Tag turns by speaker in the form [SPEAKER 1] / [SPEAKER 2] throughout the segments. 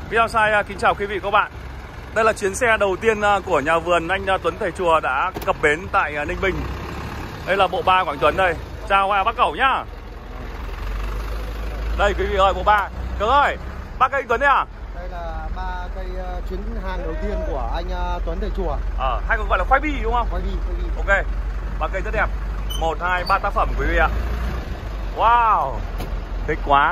[SPEAKER 1] Video Sai kính chào quý vị và các bạn. Đây là chuyến xe đầu tiên của nhà vườn anh Tuấn Thầy Chùa đã cập bến tại Ninh Bình. Đây là bộ ba của anh Tuấn đây. Chào bác Cẩu nhá. Đây quý vị ơi, bộ ba. Cường ơi, bác anh Tuấn đấy à?
[SPEAKER 2] Đây là ba cây chuyến hàng đầu tiên của anh Tuấn Thầy Chùa.
[SPEAKER 1] Hay còn gọi là khoai bi đúng không?
[SPEAKER 2] Khoai bi.
[SPEAKER 1] Ok, ba cây rất đẹp. 1, 2, 3 tác phẩm quý vị ạ. Wow, thích quá.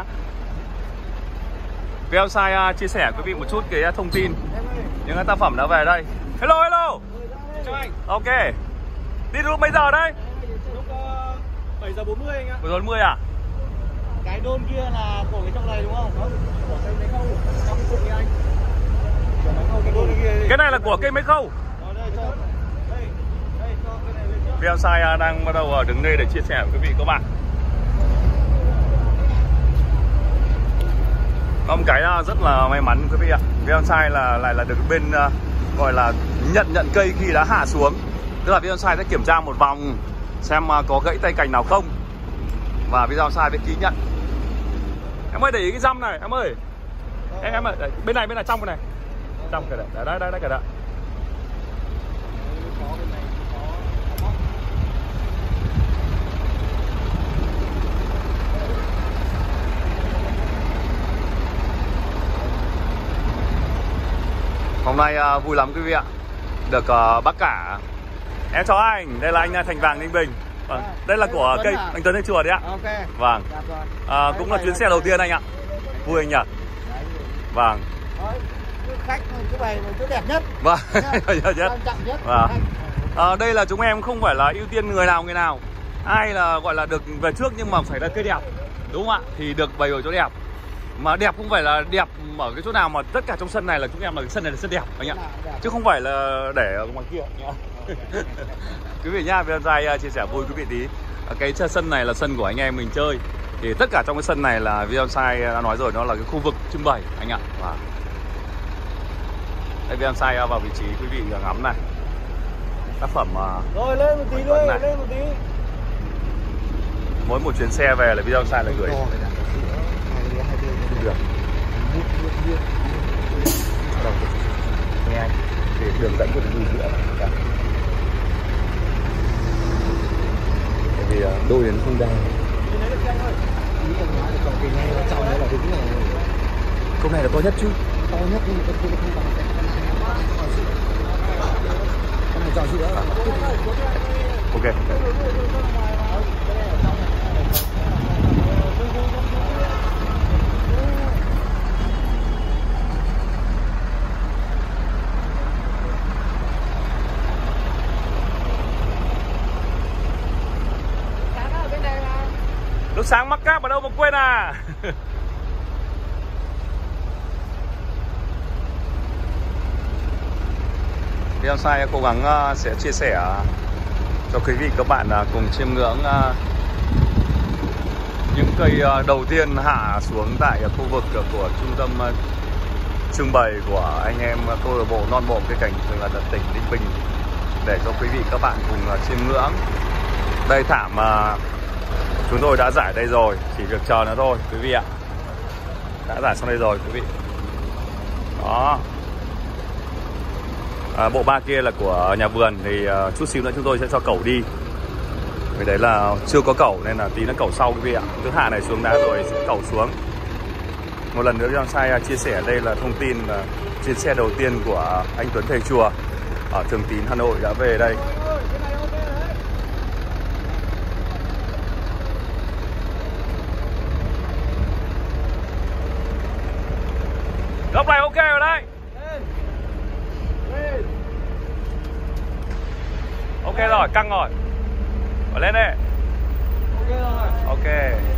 [SPEAKER 1] Video Sai chia sẻ quý vị một chút cái thông tin những cái tác phẩm đã về đây. Hello.
[SPEAKER 3] Chào anh.
[SPEAKER 1] Ok. Đi lúc mấy giờ đấy?
[SPEAKER 3] Lúc 7:40 anh ạ.
[SPEAKER 1] 7:40 à?
[SPEAKER 3] Cái đôn kia là của cái trong này đúng không? Không, của cây máy khâu. Trong cùng với anh. Của máy khâu cái đôn kia.
[SPEAKER 1] Cái này là của cây máy khâu.
[SPEAKER 3] Đây cho. Đây cho cái này lên trước.
[SPEAKER 1] Video Sai đang bắt đầu đứng đây để chia sẻ với quý vị và các bạn. Có một cái rất là may mắn quý vị ạ. Video Sai lại là được bên gọi là nhận cây khi đã hạ xuống. Tức là Video Sai sẽ kiểm tra một vòng xem có gãy tay cành nào không. Và Video Sai sẽ ký nhận. Em ơi để ý cái răm này, em ơi. Em ơi, bên này trong cái này. Trong cái này. Đấy cái đó. Hôm nay vui lắm quý vị ạ. Được bác cả. Em chào anh, đây là anh Thành Vàng Ninh Bình. Vâng. Đây là của cây anh Tuấn Thầy Chùa đấy ạ.
[SPEAKER 2] Ok.
[SPEAKER 1] Vâng. Cũng là chuyến xe đầu tiên anh ạ. Vui anh nhỉ. Vâng.
[SPEAKER 2] Khách cái bày chỗ đẹp nhất.
[SPEAKER 1] Vâng.
[SPEAKER 2] Nhất.
[SPEAKER 1] Vâng. Đây là chúng em không phải là ưu tiên người nào. Ai là gọi là được về trước nhưng mà phải là cây đẹp. Đúng không ạ? Thì được bày ở chỗ đẹp. Mà đẹp không phải là đẹp ở cái chỗ nào mà tất cả trong sân này là chúng em là cái sân này là sân đẹp anh ạ. Chứ không phải là để ở ngoài kia nhá. Quý vị nhá, Video Sai chia sẻ vui quý vị tí. Cái sân này là sân của anh em mình chơi. Thì tất cả trong cái sân này là Video Sai đã nói rồi, nó là cái khu vực trưng bày anh ạ. Đây Video Sai vào vị trí quý vị ngắm này. Tác phẩm
[SPEAKER 3] rồi lên một tí thôi, lên một tí.
[SPEAKER 1] Mỗi một chuyến xe về là Video Sai là gửi. Được. Nghe anh, để đường dẫn của đường nữa. Tại vì đôi đến không đa. Câu này là to nhất chứ?
[SPEAKER 2] To nhất nhưng mà con kia không bằng. Con này tròn giữa.
[SPEAKER 1] Ok. Lúc sáng mắc cáp ở đâu mà quên à. Video Sai cố gắng sẽ chia sẻ cho quý vị các bạn cùng chiêm ngưỡng những cây đầu tiên hạ xuống tại khu vực của trung tâm trưng bày của anh em câu lạc bộ non bộ cây cảnh thường là tỉnh Ninh Bình, để cho quý vị các bạn cùng chiêm ngưỡng. Đây thảm chúng tôi đã giải đây rồi, chỉ việc chờ nữa thôi quý vị ạ. Đã giải xong đây rồi quý vị. Đó. Bộ ba kia là của nhà vườn thì chút xíu nữa chúng tôi sẽ cho cẩu đi. Vì đấy là chưa có cẩu nên là tí nó cẩu sau quý vị ạ. Thứ hạ này xuống đá rồi sẽ cẩu xuống. Một lần nữa Video Sai chia sẻ đây là thông tin là chuyến xe đầu tiên của anh Tuấn Thầy Chùa ở Thường Tín, Hà Nội đã về đây. Góc này ok rồi đấy. Ok rồi, căng rồi. Ở lên đây. Ok.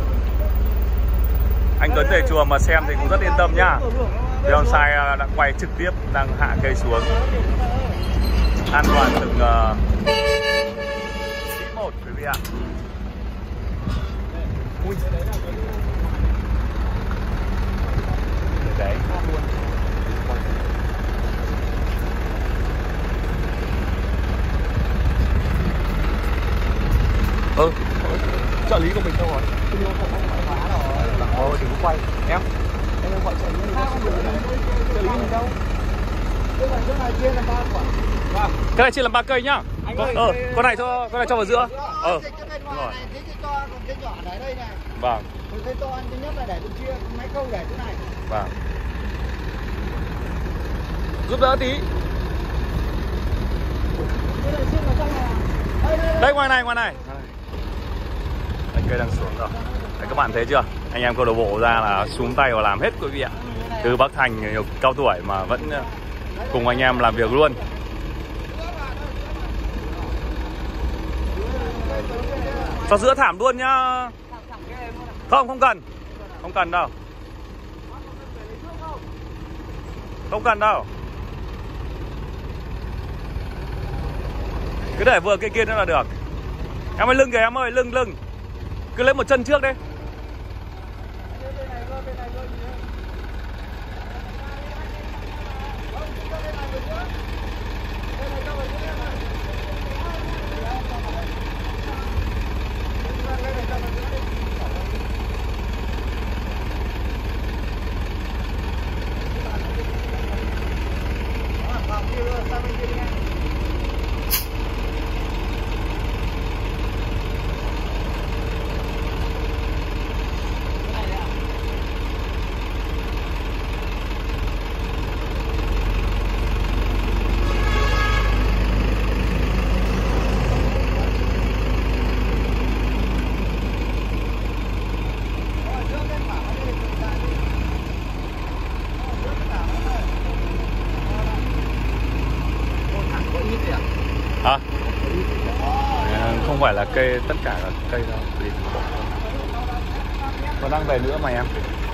[SPEAKER 1] Anh Tuấn Thầy Chùa mà xem thì cũng rất yên tâm nhá. Video Sai đang quay trực tiếp, đang hạ cây xuống. An toàn từng tí một quý vị ạ. Ui. Đấy. Trợ lý của mình đâu rồi? Đừng có quay em gọi trợ lý.
[SPEAKER 3] Chỗ này chia làm 3 quả.
[SPEAKER 1] Vâng. Cái này chia làm 3 cây nhá. Con này cho vào giữa.
[SPEAKER 3] Cái bên ngoài này thế thì cho còn cái nhỏ để đây này.
[SPEAKER 1] Vâng.
[SPEAKER 3] Cái to ăn thứ nhất là để bên chia, máy câu để chỗ này.
[SPEAKER 1] Vâng. Giúp đỡ tí. Đây ngoài này. Đây, cây đang xuống rồi. Đấy, các bạn thấy chưa? Anh em câu lạc bộ ra là xuống tay và làm hết quý vị ạ. Từ Bắc Thành nhiều cao tuổi mà vẫn cùng anh em làm việc luôn. Cho giữa thảm luôn nhá. Không cần. Không cần đâu. Không cần đâu. Cứ để vừa cây kia nữa là được. Em ơi lưng kìa em ơi, lưng. Cứ lấy một chân trước đi. Không phải là cây, tất cả là cây đâu. Còn đang về nữa mà em.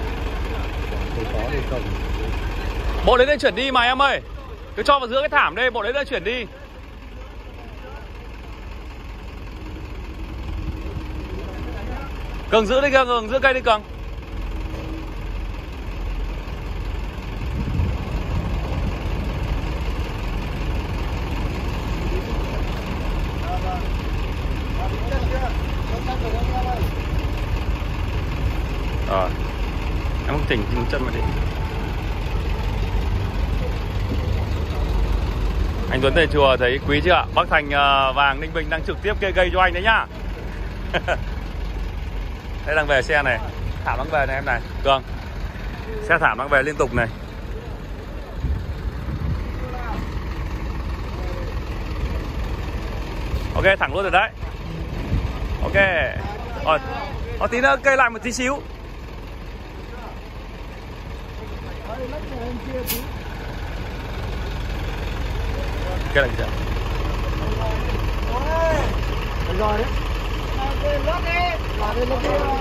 [SPEAKER 1] Bộ đấy lên chuyển đi mà em ơi. Cứ cho vào giữa cái thảm đây, bộ đấy lên chuyển đi. Cường giữ đi kìa, Cường giữ cây đi Cường. Rồi. Em chỉnh chân mà đi. Anh Tuấn Thầy Chùa thấy quý chưa ạ? Bắc Thành Vàng Ninh Bình đang trực tiếp kê gây cho anh đấy nhá. Đây đang về xe này. Thảm đang về này em này. Cường. Xe thảm đang về liên tục này. Ok, thẳng luôn rồi đấy. Ok. Rồi. Tí nữa cây lại một tí xíu. Cái này kìa.
[SPEAKER 3] Rồi đấy. Lót đi. Lót đi.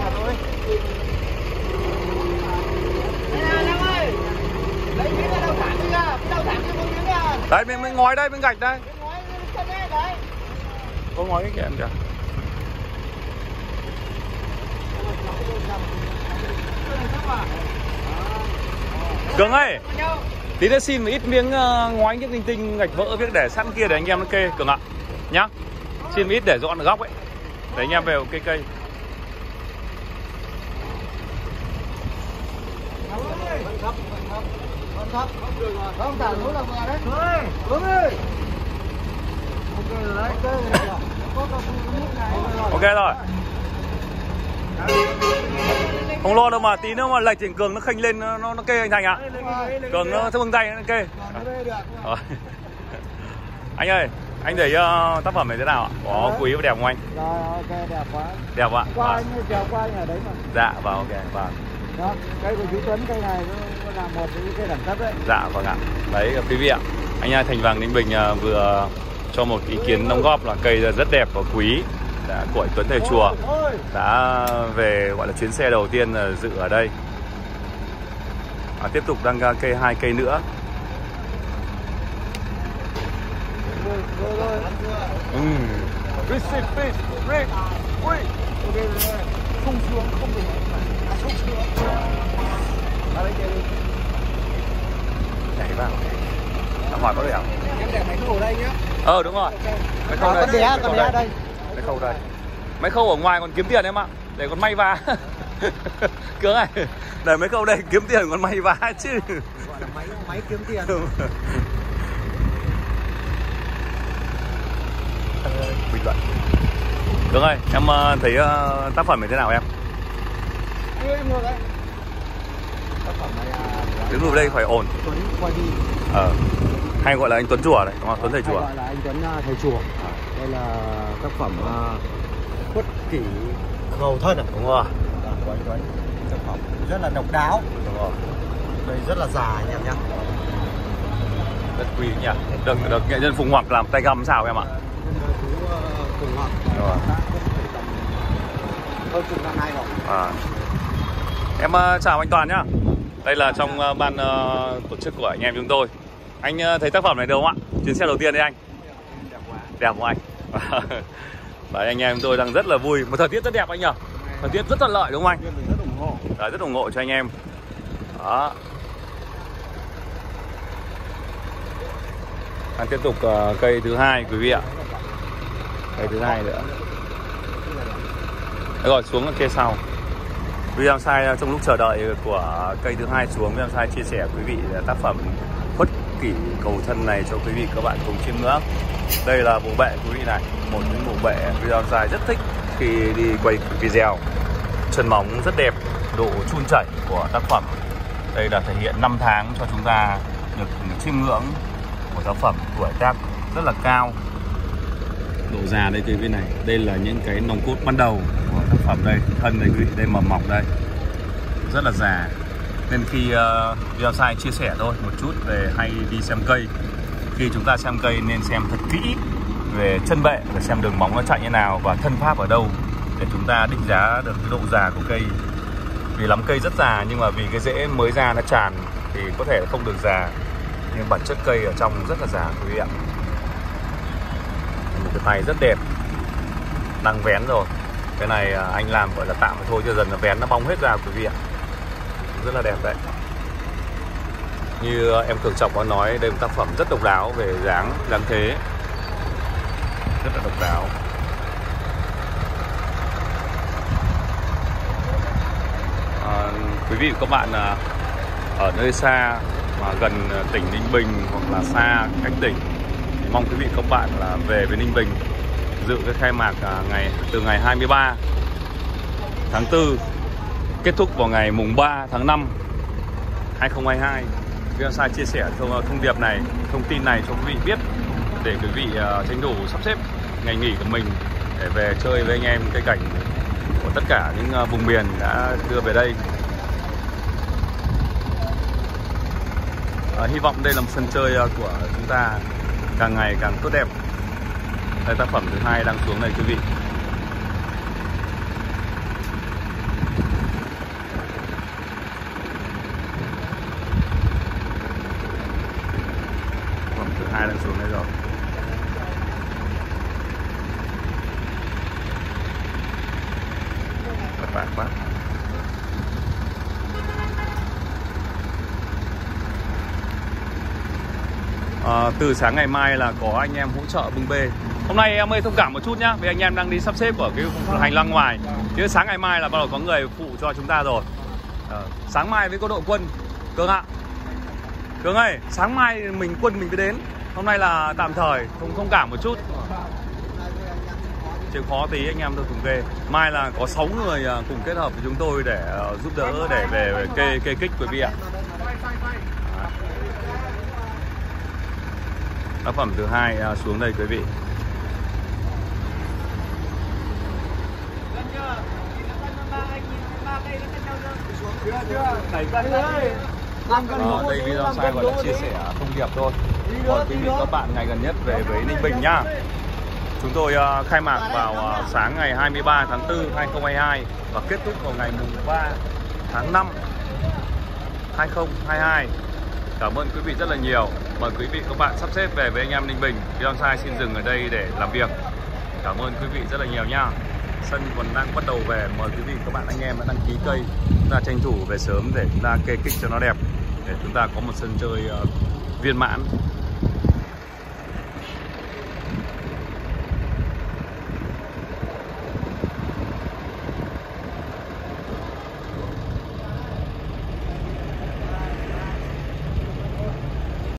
[SPEAKER 3] Nam ơi. Lấy miếng ra đâu thẳng đi ra. Đâu thẳng cho con miếng ra.
[SPEAKER 1] Đấy, mình ngói đây, mình gạch đây.
[SPEAKER 3] Ngói chân đây đấy.
[SPEAKER 1] Có ngói cái kìa em kìa. Cường ơi, tí nữa xin một ít miếng ngói những linh tinh gạch vỡ viết để sẵn kia để anh em nó kê Cường ạ. Nhá. Xin một ít để dọn ở góc ấy. Để anh em về cây.
[SPEAKER 3] Không thả núi là vừa đấy. Đúng rồi.
[SPEAKER 1] Ok rồi. Không lo đâu mà, tí nữa mà lệch thì Cường nó khênh lên nó kê anh Thành ạ. Cường nó vâng tay nó kê. Rồi. Anh ơi, anh thấy tác phẩm này thế nào ạ? Có quý và đẹp không anh?
[SPEAKER 3] Rồi, ok, đẹp quá.
[SPEAKER 1] Đẹp ạ.
[SPEAKER 3] Qua anh trèo qua anh ở đấy mà.
[SPEAKER 1] Dạ, vâng, ok, vâng.
[SPEAKER 3] Đó, cây của chú Tuấn, cây này nó là một trong những cây đẳng cấp đấy.
[SPEAKER 1] Dạ, vâng ạ. Đấy, quý vị ạ. Anh Thành Vàng Ninh Bình vừa cho một ý kiến đóng góp là cây rất đẹp và quý của anh Tuấn Thầy Chùa đã về gọi là chuyến xe đầu tiên dự ở đây. Tiếp tục đang cây 2 cây nữa.
[SPEAKER 3] Không xuống, không được. Không xuống.
[SPEAKER 1] Nhảy vào. Hỏi có được không?
[SPEAKER 3] Em để máy khâu ở đây nhá.
[SPEAKER 1] Đúng rồi. Máy khâu đây.
[SPEAKER 3] Con đẻ đây.
[SPEAKER 1] Máy khâu đây. Máy khâu ở ngoài còn kiếm tiền em ạ. Để còn may vá. Cường này, để máy khâu đây kiếm tiền còn may vá chứ.
[SPEAKER 3] Gọi là máy kiếm tiền.
[SPEAKER 1] bình luận. Cường ơi, em thấy tác phẩm này thế nào em?
[SPEAKER 3] Em ngồi đây.
[SPEAKER 2] Tác phẩm này
[SPEAKER 1] Đứng ở đây phải ổn.
[SPEAKER 2] Tuấn quay đi.
[SPEAKER 1] Hay gọi là anh Tuấn Chùa đấy, đúng không? Tuấn thầy chùa.
[SPEAKER 2] Gọi là anh Tuấn thầy chùa. Đây là tác phẩm Khuất Kỷ Cầu Thân à?
[SPEAKER 1] Đúng rồi.
[SPEAKER 2] Của anh Tuấn. Tác phẩm rất là độc đáo.
[SPEAKER 1] Đúng rồi.
[SPEAKER 2] Đây rất là già anh em nhé.
[SPEAKER 1] Rất quý nhỉ. Được nghệ nhân Phùng Hoặc làm tay găm sao em ạ?
[SPEAKER 2] Phùng Hoặc.
[SPEAKER 1] Đúng rồi.
[SPEAKER 2] Hơn chục năm nay rồi.
[SPEAKER 1] Em chào anh Toàn nhá. Đây là trong ban tổ chức của anh em chúng tôi. Anh thấy tác phẩm này được không ạ? Chuyến xe đầu tiên đấy anh. Đẹp không anh? Đấy, anh em tôi đang rất là vui. Một thời tiết rất đẹp anh nhỉ? Thời tiết rất thuận lợi đúng không anh?
[SPEAKER 2] Rất ủng hộ.
[SPEAKER 1] Đấy, rất ủng hộ cho anh em. Đó. Đang tiếp tục cây thứ hai quý vị ạ. Cây thứ hai nữa. Đấy rồi, xuống kia sau. Video sai trong lúc chờ đợi của cây thứ hai xuống, video sai chia sẻ quý vị tác phẩm Khuất Kỷ Cầu Thân này cho quý vị các bạn cùng chiêm ngưỡng. Đây là bộ bệ quý vị này, một những bộ bệ video sai rất thích khi đi quay video. Chân móng rất đẹp, độ chun chảy của tác phẩm. Đây là thể hiện 5 tháng cho chúng ta được chiêm ngưỡng của tác phẩm, tuổi tác rất là cao. Độ già đây quý vị này, đây là những cái nòng cốt ban đầu của tác phẩm đây, thân đây quý vị, đây mầm mọc đây, rất là già. Nên khi video sai chia sẻ thôi một chút về hay đi xem cây. Khi chúng ta xem cây nên xem thật kỹ về chân bệ để xem đường móng nó chạy như nào và thân pháp ở đâu để chúng ta định giá được cái độ già của cây. Vì lắm cây rất già nhưng mà vì cái rễ mới ra nó tràn thì có thể không được già, nhưng bản chất cây ở trong rất là già quý vị ạ. Một cái tay rất đẹp, đang vén rồi. Cái này anh làm gọi là tạm thôi, chứ dần nó vén nó bong hết ra quý vị ạ. Rất là đẹp đấy. Như em Cường Trọng có nói, đây là một tác phẩm rất độc đáo về dáng thế, rất là độc đáo. Quý vị và các bạn ở nơi xa mà gần tỉnh Ninh Bình hoặc là xa cách tỉnh thì mong quý vị các bạn là về với Ninh Bình dự cái khai mạc từ ngày 23 tháng 4 kết thúc vào ngày mùng 3 tháng 5 2022. Video sai chia sẻ thông điệp này, thông tin này cho quý vị biết để quý vị tranh thủ sắp xếp ngày nghỉ của mình để về chơi với anh em cây cảnh của tất cả những vùng miền đã đưa về đây. Hy vọng đây là một sân chơi của chúng ta càng ngày càng tốt đẹp. Đây tác phẩm thứ hai đang xuống này quý vị. Tác phẩm thứ hai đang xuống đây rồi. Các bạn quá. Từ sáng ngày mai là có anh em hỗ trợ bưng bê. Hôm nay em ơi thông cảm một chút nhá, vì anh em đang đi sắp xếp ở cái hành lang ngoài. Chứ sáng ngày mai là bắt đầu có người phụ cho chúng ta rồi. Sáng mai với có đội quân. Cường ạ. Cường ơi, sáng mai mình quân mình mới đến. Hôm nay là tạm thời, thông cảm một chút. Chịu khó tí anh em tôi cùng kê. Mai là có 6 người cùng kết hợp với chúng tôi để giúp đỡ để về kê kích quý vị ạ. Tác phẩm thứ hai xuống đây quý vị. Đây video sai gọi là chia sẻ thông điệp thôi. Còn quý vị các bạn ngày gần nhất về với Ninh Bình nhá. Chúng tôi khai mạc vào sáng ngày 23 tháng 4 2022 và kết thúc vào ngày 3 tháng 5 2022. Cảm ơn quý vị rất là nhiều. Mời quý vị các bạn sắp xếp về với anh em Ninh Bình. Video sai xin dừng ở đây để làm việc. Cảm ơn quý vị rất là nhiều nha. Sân còn đang bắt đầu về. Mời quý vị các bạn anh em đã đăng ký cây, chúng ta tranh thủ về sớm để chúng ta kê kích cho nó đẹp, để chúng ta có một sân chơi viên mãn.